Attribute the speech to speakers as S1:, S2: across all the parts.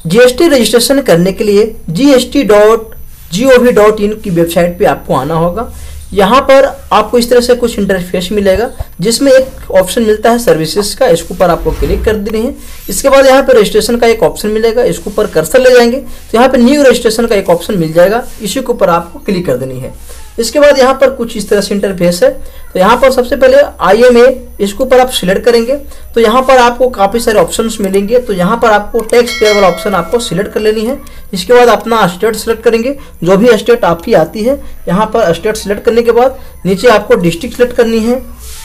S1: GST registration करने के लिए gst.gov.in की वेबसाइट पे आपको आना होगा। यहाँ पर आपको इस तरह से कुछ इंटरफेस मिलेगा जिसमें एक ऑप्शन मिलता है सर्विसेज का, इसके ऊपर आपको क्लिक कर देनी है। इसके बाद यहाँ पर रजिस्ट्रेशन का एक ऑप्शन मिलेगा, इसके ऊपर कर्सर ले जाएंगे तो यहाँ पर न्यू रजिस्ट्रेशन का एक ऑप्शन मिल जाएगा, इसी के ऊपर आपको क्लिक कर देनी है। इसके बाद यहाँ पर कुछ इस तरह से इंटरफेस है। तो यहाँ पर सबसे पहले IMA इसके ऊपर आप सिलेक्ट करेंगे तो यहाँ पर आपको काफ़ी सारे ऑप्शंस मिलेंगे। तो यहाँ पर आपको टैक्स पेयर वाला ऑप्शन आपको सिलेक्ट कर लेनी है। इसके बाद अपना स्टेट सिलेक्ट करेंगे, जो भी स्टेट आपकी आती है। यहाँ पर स्टेट सिलेक्ट करने के बाद नीचे आपको डिस्ट्रिक्ट सिलेक्ट करनी है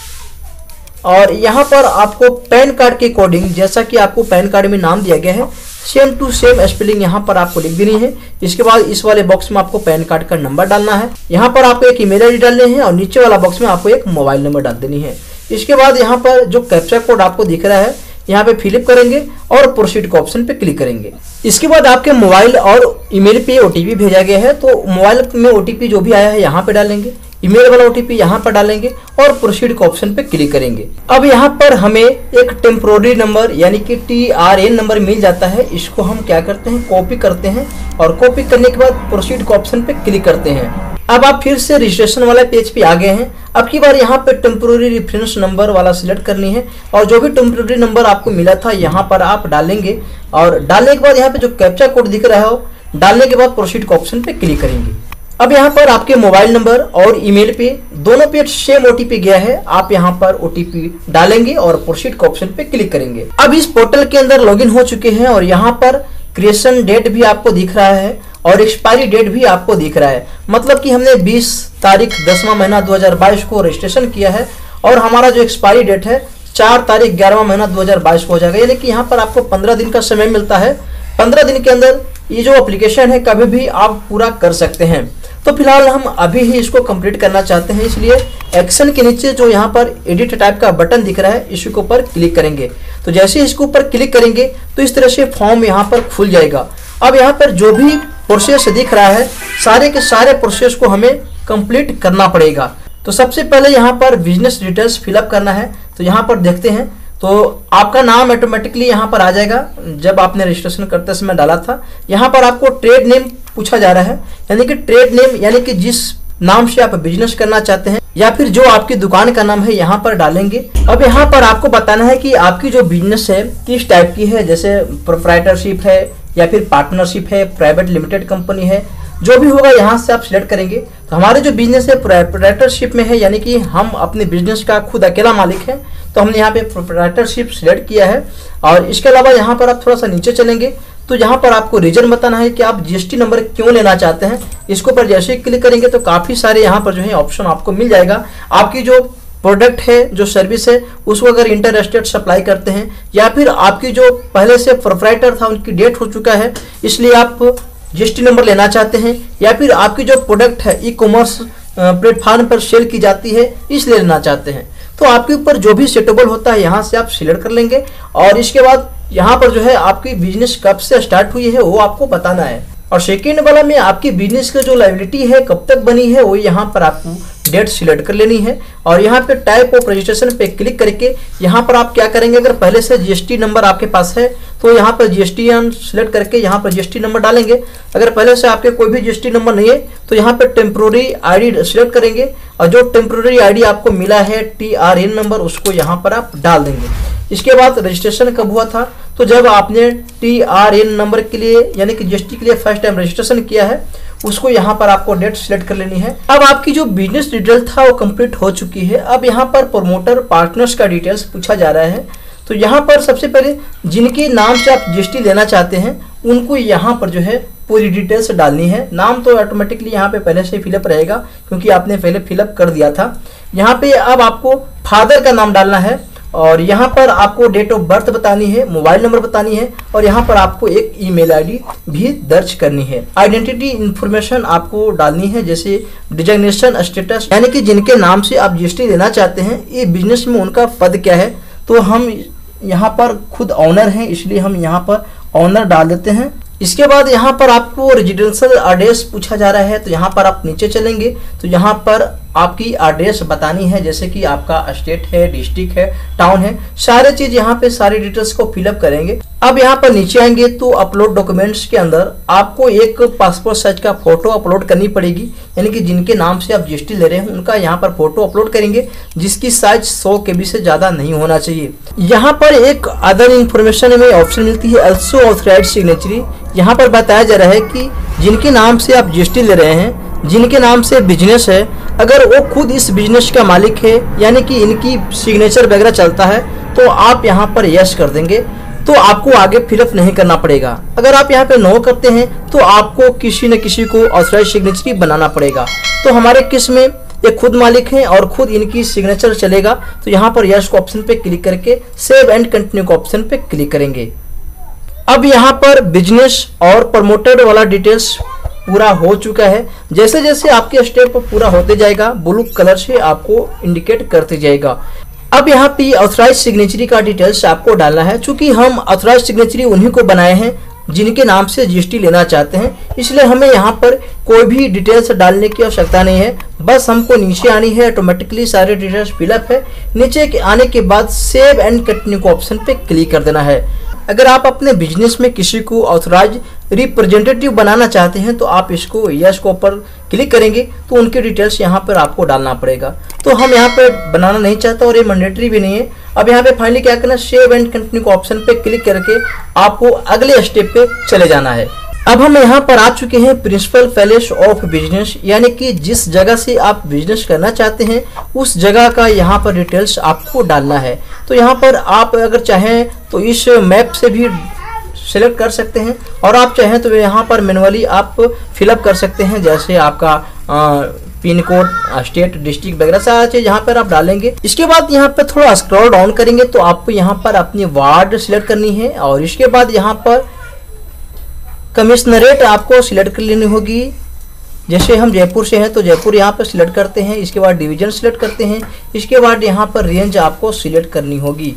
S1: और यहाँ पर आपको पैन कार्ड के अकॉर्डिंग, जैसा कि आपको पैन कार्ड में नाम दिया गया है, सेम टू सेम स्पेलिंग यहाँ पर आपको लिख देनी है। इसके बाद इस वाले बॉक्स में आपको पैन कार्ड का नंबर डालना है। यहाँ पर आपको एक ईमेल आईडी डालनी है और नीचे वाला बॉक्स में आपको एक मोबाइल नंबर डाल देनी है। इसके बाद यहाँ पर जो कैप्चा कोड आपको दिख रहा है यहाँ पे फिलअप करेंगे और प्रोसीड के ऑप्शन पे क्लिक करेंगे। इसके बाद आपके मोबाइल और ईमेल पे OTP भेजा गया है, तो मोबाइल में OTP जो भी आया है यहाँ पे डालेंगे, ईमेल वाला OTP यहाँ पर डालेंगे और प्रोसीड के ऑप्शन पे क्लिक करेंगे। अब यहाँ पर हमें एक टेम्पोररी नंबर यानी कि TRN नंबर मिल जाता है। इसको हम क्या करते हैं, कॉपी करते हैं और कॉपी करने के बाद प्रोसीड के ऑप्शन पे क्लिक करते हैं। अब आप फिर से रजिस्ट्रेशन वाला पेज पे आ गए हैं। अब की बार यहाँ पे टेम्पोररी रेफरेंस नंबर वाला सिलेक्ट करनी है और जो भी टेम्पोररी नंबर आपको मिला था यहाँ पर आप डालेंगे और डालने के बाद यहाँ पे जो कैप्चा कोड दिख रहा हो डालने के बाद प्रोसीड के ऑप्शन पे क्लिक करेंगे। अब यहाँ पर आपके मोबाइल नंबर और ईमेल पे दोनों पे सेम OTP गया है, आप यहाँ पर OTP डालेंगे और प्रोसीड के ऑप्शन पे क्लिक करेंगे। अब इस पोर्टल के अंदर लॉगिन हो चुके हैं और यहाँ पर क्रिएशन डेट भी आपको दिख रहा है और एक्सपायरी डेट भी आपको दिख रहा है। मतलब कि हमने 20 तारीख 10वां महीना 2022 को रजिस्ट्रेशन किया है और हमारा जो एक्सपायरी डेट है 4 तारीख 11वां महीना 2022 को हो जाएगा। यानी कि यहाँ पर आपको 15 दिन का समय मिलता है। 15 दिन के अंदर ये जो एप्लीकेशन है कभी भी आप पूरा कर सकते हैं। तो फिलहाल हम अभी ही इसको कंप्लीट करना चाहते हैं, इसलिए एक्शन के नीचे जो यहाँ पर एडिट टाइप का बटन दिख रहा है इसी के ऊपर क्लिक करेंगे। तो जैसे ही इसके ऊपर क्लिक करेंगे तो इस तरह से फॉर्म यहाँ पर खुल जाएगा। अब यहाँ पर जो भी प्रोसेस दिख रहा है सारे के सारे प्रोसेस को हमें कंप्लीट करना पड़ेगा। तो सबसे पहले यहाँ पर बिजनेस डिटेल्स फिलअप करना है। तो यहाँ पर देखते हैं तो आपका नाम ऑटोमेटिकली यहाँ पर आ जाएगा जब आपने रजिस्ट्रेशन करते समय डाला था। यहाँ पर आपको ट्रेड नेम पूछा जा रहा है, यानी कि ट्रेड नेम यानी कि जिस नाम से आप बिजनेस करना चाहते हैं या फिर जो आपकी दुकान का नाम है यहाँ पर डालेंगे। अब यहाँ पर आपको बताना है कि आपकी जो बिजनेस है किस टाइप की है, जैसे प्रोप्राइटरशिप है या फिर पार्टनरशिप है, प्राइवेट लिमिटेड कंपनी है, जो भी होगा यहाँ से आप सिलेक्ट करेंगे। तो हमारे जो बिजनेस है प्रोप्राइटरशिप में है, यानी कि हम अपने बिजनेस का खुद अकेला मालिक है, तो हमने यहाँ पे प्रोप्राइटरशिप सिलेक्ट किया है। और इसके अलावा यहाँ पर आप थोड़ा सा नीचे चलेंगे तो यहाँ पर आपको रीजन बताना है कि आप GST नंबर क्यों लेना चाहते हैं। इसके ऊपर जैसे ही क्लिक करेंगे तो काफ़ी सारे यहाँ पर जो है ऑप्शन आपको मिल जाएगा। आपकी जो प्रोडक्ट है, जो सर्विस है, उसको अगर इंटर स्टेट सप्लाई करते हैं या फिर आपकी जो पहले से प्रोप्राइटर था उनकी डेट हो चुका है इसलिए आप GST नंबर लेना चाहते हैं, या फिर आपकी जो प्रोडक्ट है ई-कॉमर्स प्लेटफॉर्म पर सेल की जाती है इसलिए लेना चाहते हैं। तो आपके ऊपर जो भी सेटेबल होता है यहाँ से आप सिलेक्ट कर लेंगे और इसके बाद यहाँ पर जो है आपकी बिजनेस कब से स्टार्ट हुई है वो आपको बताना है। और सेकेंड वाला में आपकी बिजनेस का जो लायबिलिटी है कब तक बनी है वो यहाँ पर आपको डेट सिलेक्ट कर लेनी है। और यहाँ पे टाइप ऑफ रजिस्ट्रेशन पे क्लिक करके यहाँ पर आप क्या करेंगे, अगर पहले से GST नंबर आपके पास है तो यहाँ पर GSTN सिलेक्ट करके यहाँ पर GST नंबर डालेंगे। अगर पहले से आपके कोई भी GST नंबर नहीं है तो यहाँ पर टेम्पोररी ID सिलेक्ट करेंगे और जो टेम्पोररी ID आपको मिला है TRN नंबर उसको यहाँ पर आप डाल देंगे। इसके बाद रजिस्ट्रेशन कब हुआ था, तो जब आपने TRN नंबर के लिए यानी कि GST के लिए फर्स्ट टाइम रजिस्ट्रेशन किया है उसको यहाँ पर आपको डेट सिलेक्ट कर लेनी है। अब आपकी जो बिजनेस डिटेल था वो कंप्लीट हो चुकी है। अब यहाँ पर प्रमोटर पार्टनर्स का डिटेल्स पूछा जा रहा है। तो यहाँ पर सबसे पहले जिनके नाम से आप GST लेना चाहते हैं उनको यहाँ पर जो है पूरी डिटेल्स डालनी है। नाम तो ऑटोमेटिकली यहाँ पे पहले से फिलअप रहेगा क्योंकि आपने पहले फिलअप कर दिया था। यहाँ पे अब आपको फादर का नाम डालना है और यहाँ पर आपको डेट ऑफ बर्थ बतानी है, मोबाइल नंबर बतानी है और यहाँ पर आपको एक ईमेल आईडी भी दर्ज करनी है। आइडेंटिटी इंफॉर्मेशन आपको डालनी है, जैसे डिजिग्नेशन स्टेटस, यानी कि जिनके नाम से आप GST लेना चाहते हैं ये बिजनेस में उनका पद क्या है। तो हम यहाँ पर खुद ऑनर हैं इसलिए हम यहाँ पर ऑनर डाल देते हैं। इसके बाद यहाँ पर आपको रेजिडेंशियल एड्रेस पूछा जा रहा है, तो यहाँ पर आप नीचे चलेंगे तो यहाँ पर आपकी एड्रेस बतानी है, जैसे कि आपका स्टेट है, डिस्ट्रिक्ट है, टाउन है, सारे चीज यहाँ पे सारी डिटेल्स को फिलअप करेंगे। अब यहाँ पर नीचे आएंगे तो अपलोड डॉक्यूमेंट्स के अंदर आपको एक पासपोर्ट साइज का फोटो अपलोड करनी पड़ेगी, यानी कि जिनके नाम से आप जीएसटी ले रहे हैं उनका यहाँ पर फोटो अपलोड करेंगे, जिसकी साइज 100 KB से ज्यादा नहीं होना चाहिए। यहाँ पर एक अदर इन्फॉर्मेशन में ऑप्शन मिलती है ऑल्सो ऑथराइज्ड सिग्नेचरी। यहाँ पर बताया जा रहा है कि जिनके नाम से आप जीएसटी ले रहे हैं, जिनके नाम से बिजनेस है, अगर वो खुद इस बिजनेस का मालिक है, यानी कि इनकी सिग्नेचर वगैरह चलता है, तो आप यहाँ पर यस कर देंगे, तो आपको आगे फिलअप नहीं करना पड़ेगा। अगर आप यहाँ पे नो करते हैं तो आपको किसी न किसी को ऑथराइज सिग्नेचरी बनाना पड़ेगा। तो हमारे केस में ये खुद मालिक हैं और खुद इनकी सिग्नेचर चलेगा, तो यहाँ पर यस को ऑप्शन पे क्लिक करके सेव एंड कंटिन्यू को ऑप्शन पे क्लिक करेंगे। अब यहाँ पर बिजनेस और प्रमोटेड वाला डिटेल्स पूरा हो चुका है। जैसे जैसे आपके स्टेप पूरा होते जाएगा ब्लू कलर से आपको इंडिकेट करते जाएगा। अब यहाँ पे ऑथराइज सिग्नेचरी का डिटेल्स आपको डालना है। चूंकि हम ऑथराइज सिग्नेचरी उन्हीं को बनाए हैं जिनके नाम से जीएसटी लेना चाहते हैं, इसलिए हमें यहाँ पर कोई भी डिटेल्स डालने की आवश्यकता नहीं है। बस हमको नीचे आनी है, ऑटोमेटिकली सारे डिटेल्स फिलअप है। नीचे के आने के बाद सेव एंड कंटिन्यू को ऑप्शन पे क्लिक कर देना है। अगर आप अपने बिजनेस में किसी को ऑथराइज रिप्रेजेंटेटिव बनाना चाहते हैं तो आप इसको यस को ऊपर क्लिक करेंगे, तो उनके डिटेल्स यहाँ पर आपको डालना पड़ेगा। तो हम यहाँ पे बनाना नहीं चाहते और ये मैंडेटरी भी नहीं है। अब यहाँ पे फाइनली क्या करना है, सेव एंड कंटिन्यू को ऑप्शन पे क्लिक करके आपको अगले स्टेप पे चले जाना है। अब हम यहाँ पर आ चुके हैं प्रिंसिपल पैलेस ऑफ बिजनेस, यानी कि जिस जगह से आप बिजनेस करना चाहते हैं उस जगह का यहाँ पर डिटेल्स आपको डालना है। तो यहाँ पर आप अगर चाहें तो इस मैप से भी सिलेक्ट कर सकते हैं, और आप चाहें तो यहाँ पर मैनुअली आप फिलअप कर सकते हैं, जैसे आपका पिन कोड, स्टेट, डिस्ट्रिक्ट वगैरह सारा चीज यहाँ पर आप डालेंगे। इसके बाद यहाँ पर थोड़ा स्क्रॉल डाउन करेंगे तो आपको यहाँ पर अपनी वार्ड सिलेक्ट करनी है, और इसके बाद यहाँ पर कमिश्नरेट आपको सिलेक्ट कर लेनी होगी। जैसे हम जयपुर से हैं तो जयपुर यहाँ पर सिलेक्ट करते हैं। इसके बाद डिवीजन सिलेक्ट करते हैं। इसके बाद यहाँ पर रेंज आपको सिलेक्ट करनी होगी।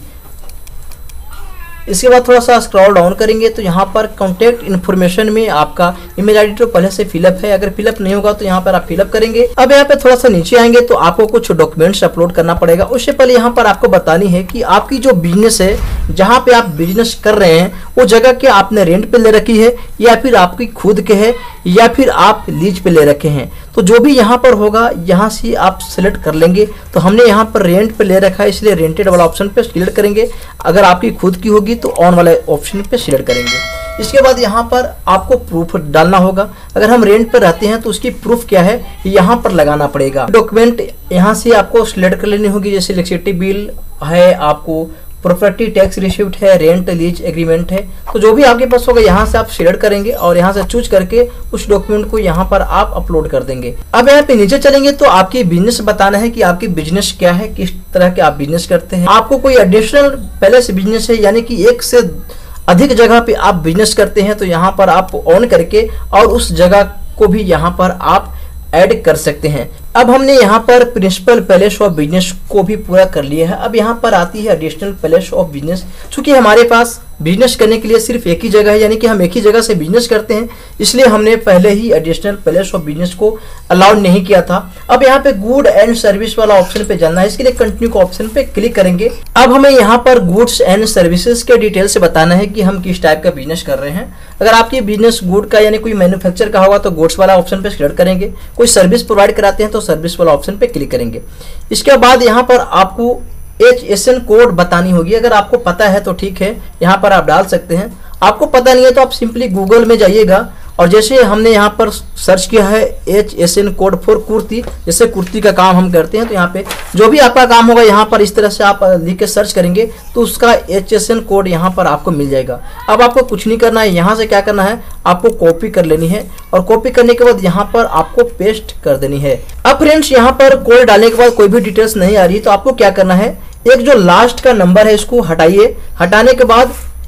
S1: इसके बाद थोड़ा सा स्क्रॉल डाउन करेंगे तो यहाँ पर कॉन्टैक्ट इन्फॉर्मेशन में आपका ईमेल आईडी तो पहले से फिलअप है, अगर फिलअप नहीं होगा तो यहाँ पर आप फिलअप करेंगे। अब यहाँ पे थोड़ा सा नीचे आएंगे तो आपको कुछ डॉक्यूमेंट्स अपलोड करना पड़ेगा। उससे पहले यहाँ पर आपको बतानी है कि आपकी जो बिजनेस है, जहाँ पे आप बिजनेस कर रहे हैं, वो जगह क्या आपने रेंट पे ले रखी है या फिर आपकी खुद के है या फिर आप लीज पे ले रखे हैं। तो जो भी यहाँ पर होगा यहाँ से आप सिलेक्ट कर लेंगे। तो हमने यहाँ पर रेंट पे ले रखा है, इसलिए रेंटेड वाला ऑप्शन पे सिलेक्ट करेंगे। अगर आपकी खुद की होगी तो ऑन वाला ऑप्शन पे सिलेक्ट करेंगे। इसके बाद यहाँ पर आपको प्रूफ डालना होगा। अगर हम रेंट पर रहते हैं तो उसकी प्रूफ क्या है यहाँ पर लगाना पड़ेगा। डॉक्यूमेंट यहाँ से आपको सिलेक्ट कर लेनी होगी, जैसे इलेक्ट्रिसिटी बिल है, आपको प्रॉपर्टी टैक्स रिसिप्ट है, रेंट लीज एग्रीमेंट है। तो जो भी आपके पास होगा यहाँ से आप सिलेक्ट करेंगे और यहाँ से चूज करके उस डॉक्यूमेंट को यहाँ पर आप अपलोड कर देंगे। अब यहाँ पे नीचे चलेंगे तो आपकी बिजनेस बताना है कि आपकी बिजनेस क्या है, किस तरह के आप बिजनेस करते हैं। आपको कोई एडिशनल पहले से बिजनेस है, यानी कि एक से अधिक जगह पे आप बिजनेस करते हैं, तो यहाँ पर आप ऑन करके और उस जगह को भी यहाँ पर आप ऐड कर सकते हैं। अब हमने यहाँ पर प्रिंसिपल पैलेस ऑफ बिजनेस को भी पूरा कर लिया है। अब यहाँ पर आती है एडिशनल पैलेस ऑफ बिजनेस। चूंकि हमारे पास बिजनेस करने के लिए सिर्फ एक ही जगह है, यानी कि हम एक ही जगह से बिजनेस करते हैं, इसलिए हमने पहले ही एडिशनल पैलेस ऑफ बिजनेस को अलाउ नहीं किया था। अब यहाँ पे गुड एंड सर्विस वाला ऑप्शन पे जाना है, इसके लिए कंटिन्यू को ऑप्शन पे क्लिक करेंगे। अब हमें यहाँ पर गुड्स एंड सर्विसेज के डिटेल से बताना है कि हम किस टाइप का बिजनेस कर रहे हैं। अगर आपकी बिजनेस गुड का यानी कोई मैन्युफैक्चर का होगा तो गुड्स वाला ऑप्शन पे सिलेक्ट करेंगे। कोई सर्विस प्रोवाइड कराते हैं तो सर्विस वाला ऑप्शन पे क्लिक करेंगे। इसके बाद यहाँ पर आपको HSN कोड बतानी होगी। अगर आपको पता है तो ठीक है, यहाँ पर आप डाल सकते हैं। आपको पता नहीं है तो आप सिंपली गूगल में जाइएगा और जैसे हमने यहाँ पर सर्च किया है HSN कोड फॉर कुर्ती, जैसे कुर्ती का काम हम करते हैं, तो यहाँ पे जो भी आपका काम होगा यहाँ पर इस तरह से आप लिख के सर्च करेंगे तो उसका HSN कोड यहाँ पर आपको मिल जाएगा। अब आपको कुछ नहीं करना है, यहाँ से क्या करना है, आपको कॉपी कर लेनी है और कॉपी करने के बाद यहाँ पर आपको पेस्ट कर देनी है। अब फ्रेंड्स यहाँ पर कोड डालने के बाद कोई भी डिटेल्स नहीं आ रही तो आपको क्या करना है, एक जो लास्ट का नंबर है इसको हटाइए। हटाने के बाद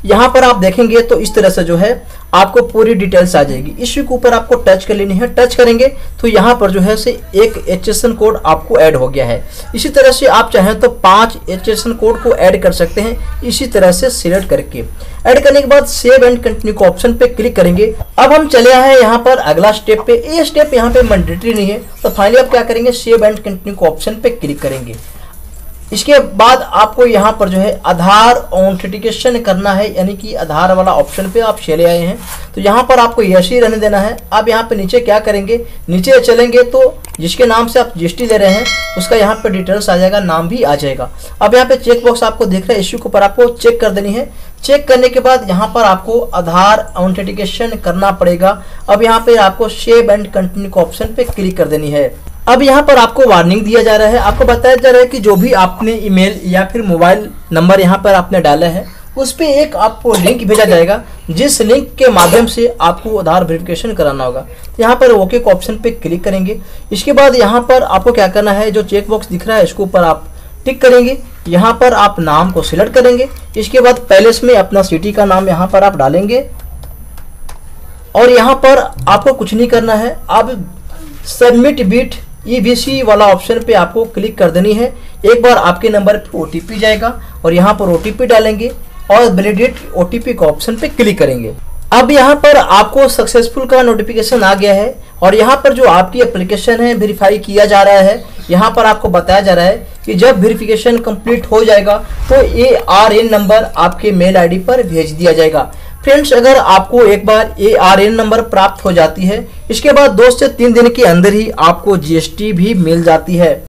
S1: यहाँ पर आप देखेंगे तो इस तरह से जो है आपको पूरी डिटेल्स आ जाएगी। इसी के ऊपर आपको टच कर लेनी है। टच करेंगे तो यहाँ पर जो है से एक HSN कोड आपको ऐड हो गया है। इसी तरह से आप चाहें तो 5 HSN कोड को ऐड कर सकते हैं, इसी तरह से सिलेक्ट करके। ऐड करने के बाद सेव एंड कंटिन्यू के ऑप्शन पे क्लिक करेंगे। अब हम चले आए यहाँ पर अगला स्टेप पे। ये स्टेप यहाँ पे मैंडेटरी नहीं है, तो फाइनली आप क्या करेंगे, सेव एंड कंटिन्यू के ऑप्शन पे क्लिक करेंगे। इसके बाद आपको यहाँ पर जो है आधार ऑथेंटिकेशन करना है, यानी कि आधार वाला ऑप्शन पे आप चले आए हैं, तो यहाँ पर आपको यस ही रहने देना है। अब यहाँ पे नीचे क्या करेंगे, नीचे चलेंगे तो जिसके नाम से आप GST ले रहे हैं उसका यहाँ पे डिटेल्स आ जाएगा, नाम भी आ जाएगा। अब यहाँ पे चेक बॉक्स आपको दिख रहा है, इश्यू के ऊपर आपको चेक कर देनी है। चेक करने के बाद यहाँ पर आपको आधार ऑथेंटिकेशन करना पड़ेगा। अब यहाँ पे आपको सेव एंड कंटिन्यू के ऑप्शन पे क्लिक कर देनी है। अब यहाँ पर आपको वार्निंग दिया जा रहा है, आपको बताया जा रहा है कि जो भी आपने ईमेल या फिर मोबाइल नंबर यहाँ पर आपने डाला है उस पर एक आपको लिंक भेजा जाएगा, जिस लिंक के माध्यम से आपको आधार वेरिफिकेशन कराना होगा। यहाँ पर ओके के ऑप्शन पे क्लिक करेंगे। इसके बाद यहाँ पर आपको क्या करना है, जो चेक बॉक्स दिख रहा है इसके ऊपर आप टिक करेंगे। यहाँ पर आप नाम को सिलेक्ट करेंगे। इसके बाद पैलेस में अपना सिटी का नाम यहाँ पर आप डालेंगे और यहाँ पर आपको कुछ नहीं करना है। अब सबमिट बिट EBC वाला ऑप्शन पे आपको क्लिक कर देनी है। एक बार आपके नंबर पे OTP जाएगा और यहाँ पर OTP डालेंगे और वैलिडेट OTP का ऑप्शन पे क्लिक करेंगे। अब यहाँ पर आपको सक्सेसफुल का नोटिफिकेशन आ गया है और यहाँ पर जो आपकी एप्लीकेशन है वेरीफाई किया जा रहा है। यहाँ पर आपको बताया जा रहा है कि जब वेरिफिकेशन कंप्लीट हो जाएगा तो ARN नंबर आपके मेल ID पर भेज दिया जाएगा। फ्रेंड्स, अगर आपको एक बार ARN नंबर प्राप्त हो जाती है, इसके बाद 2 से 3 दिन के अंदर ही आपको GST भी मिल जाती है।